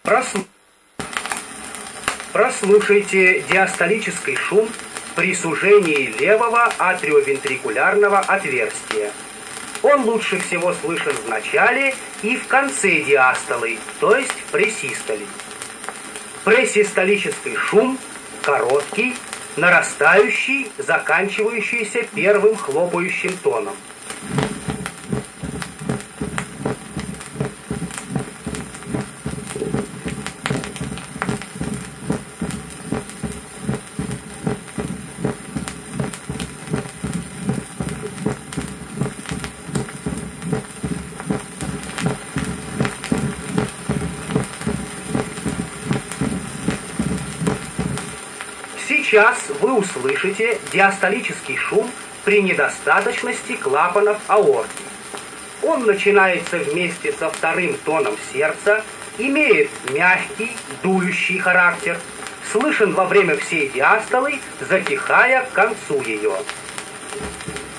Прослушайте диастолический шум при сужении левого атриовентрикулярного отверстия. Он лучше всего слышен в начале и в конце диастолы, то есть в пресистоле. Пресистолический шум короткий, нарастающий, заканчивающийся первым хлопающим тоном. Сейчас вы услышите диастолический шум при недостаточности клапанов аорты. Он начинается вместе со вторым тоном сердца, имеет мягкий, дующий характер, слышен во время всей диастолы, затихая к концу ее.